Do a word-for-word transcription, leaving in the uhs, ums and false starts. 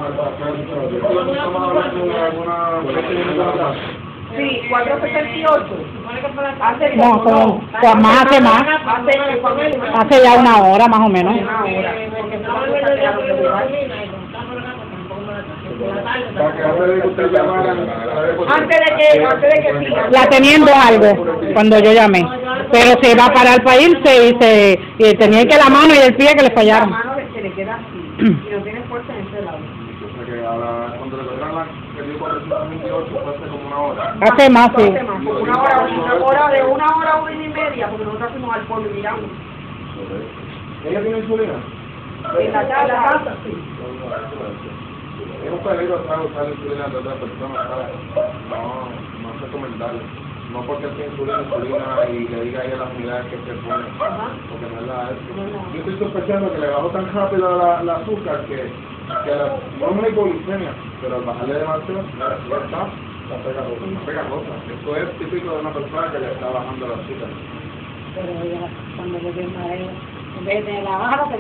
Sí, cuatrocientos sesenta y ocho. Hace No, son, pues más hace más. Hace, Hace ya una hora más o menos. una hora. Antes de que, antes de que siga. La teniendo algo cuando yo llamé. Pero se va a parar para irse y se y tenía que la mano y el pie que le La fallaron. mano se le queda así y no tiene fuerza en ese lado. Que ahora, cuando le cogieron la que dio cuatrocientos veintiocho, fue hace como una hora. Hace más, sí. Hace más, como una hora, una hora, de una hora a una y media, porque nosotros fuimos al pueblo y miramos. ¿Ella tiene insulina? En la casa, la casa, sí. Es un peligro estar usando insulina de otra persona, ¿sabes? No, no es recomendable. No porque tiene insulina, insulina y le diga a ella las unidades que se pone, porque no es la eso. Yo estoy sospechando que le bajó tan rápido la, la azúcar que, que la, no es una hipoglicemia, pero al bajarle demasiado, ya, ya está, está pegajosa, está pegajosa. Esto es típico de una persona que le está bajando la azúcar. Pero ella, cuando le dio mareo, en vez de la baja,